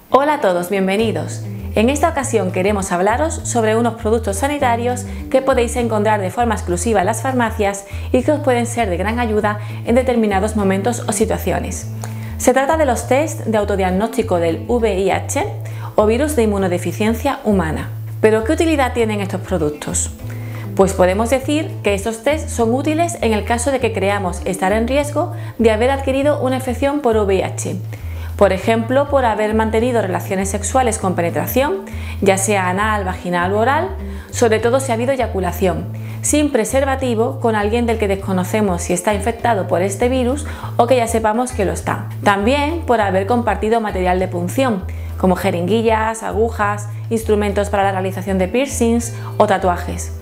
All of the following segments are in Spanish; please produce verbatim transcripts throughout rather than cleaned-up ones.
Hola a todos, bienvenidos. En esta ocasión queremos hablaros sobre unos productos sanitarios que podéis encontrar de forma exclusiva en las farmacias y que os pueden ser de gran ayuda en determinados momentos o situaciones. Se trata de los test de autodiagnóstico del V I H o virus de inmunodeficiencia humana. ¿Pero qué utilidad tienen estos productos? Pues podemos decir que estos test son útiles en el caso de que creamos estar en riesgo de haber adquirido una infección por V I H. Por ejemplo, por haber mantenido relaciones sexuales con penetración, ya sea anal, vaginal u oral, sobre todo si ha habido eyaculación, sin preservativo con alguien del que desconocemos si está infectado por este virus o que ya sepamos que lo está. También por haber compartido material de punción, como jeringuillas, agujas, instrumentos para la realización de piercings o tatuajes.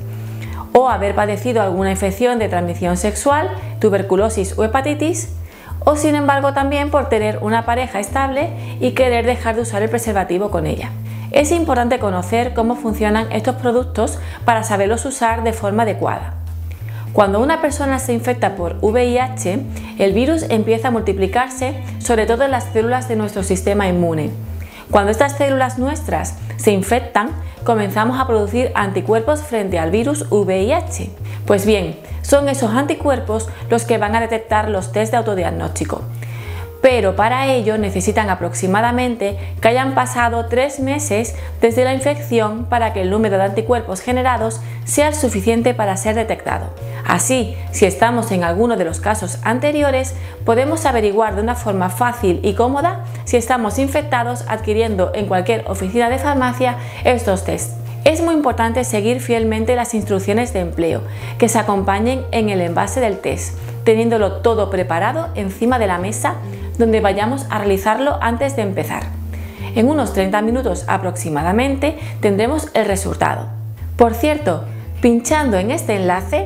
O haber padecido alguna infección de transmisión sexual, tuberculosis o hepatitis, o sin embargo también por tener una pareja estable y querer dejar de usar el preservativo con ella. Es importante conocer cómo funcionan estos productos para saberlos usar de forma adecuada. Cuando una persona se infecta por V I H, el virus empieza a multiplicarse sobre todo en las células de nuestro sistema inmune. Cuando estas células nuestras se infectan, comenzamos a producir anticuerpos frente al virus V I H. Pues bien, son esos anticuerpos los que van a detectar los test de autodiagnóstico. Pero para ello necesitan aproximadamente que hayan pasado tres meses desde la infección para que el número de anticuerpos generados sea el suficiente para ser detectado. Así, si estamos en alguno de los casos anteriores, podemos averiguar de una forma fácil y cómoda si estamos infectados adquiriendo en cualquier oficina de farmacia estos tests. Es muy importante seguir fielmente las instrucciones de empleo que se acompañen en el envase del test, teniéndolo todo preparado encima de la mesa donde vayamos a realizarlo antes de empezar. En unos treinta minutos aproximadamente tendremos el resultado. Por cierto, pinchando en este enlace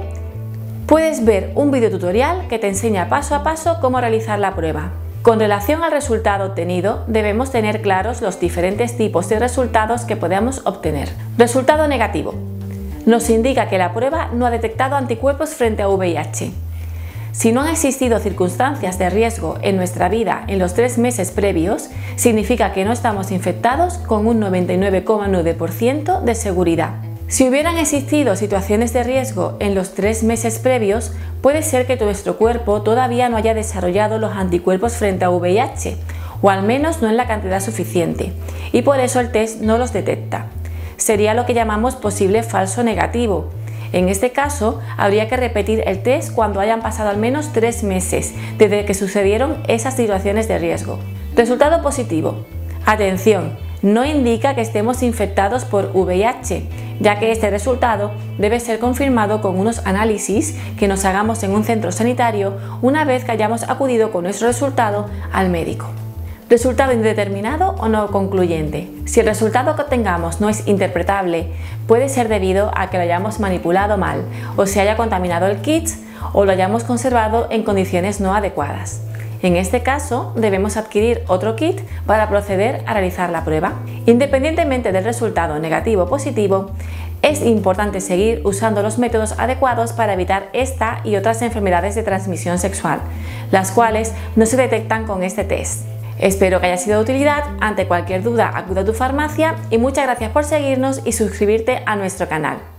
puedes ver un video tutorial que te enseña paso a paso cómo realizar la prueba. Con relación al resultado obtenido, debemos tener claros los diferentes tipos de resultados que podemos obtener. Resultado negativo. Nos indica que la prueba no ha detectado anticuerpos frente a V I H. Si no han existido circunstancias de riesgo en nuestra vida en los tres meses previos, significa que no estamos infectados con un noventa y nueve coma nueve por ciento de seguridad. Si hubieran existido situaciones de riesgo en los tres meses previos, puede ser que nuestro cuerpo todavía no haya desarrollado los anticuerpos frente a V I H, o al menos no en la cantidad suficiente, y por eso el test no los detecta. Sería lo que llamamos posible falso negativo. En este caso, habría que repetir el test cuando hayan pasado al menos tres meses desde que sucedieron esas situaciones de riesgo. Resultado positivo. Atención, no indica que estemos infectados por V I H, ya que este resultado debe ser confirmado con unos análisis que nos hagamos en un centro sanitario una vez que hayamos acudido con nuestro resultado al médico. Resultado indeterminado o no concluyente. Si el resultado que obtengamos no es interpretable, puede ser debido a que lo hayamos manipulado mal, o se haya contaminado el kit, o lo hayamos conservado en condiciones no adecuadas. En este caso, debemos adquirir otro kit para proceder a realizar la prueba. Independientemente del resultado negativo o positivo, es importante seguir usando los métodos adecuados para evitar esta y otras enfermedades de transmisión sexual, las cuales no se detectan con este test. Espero que haya sido de utilidad. Ante cualquier duda, acude a tu farmacia y muchas gracias por seguirnos y suscribirte a nuestro canal.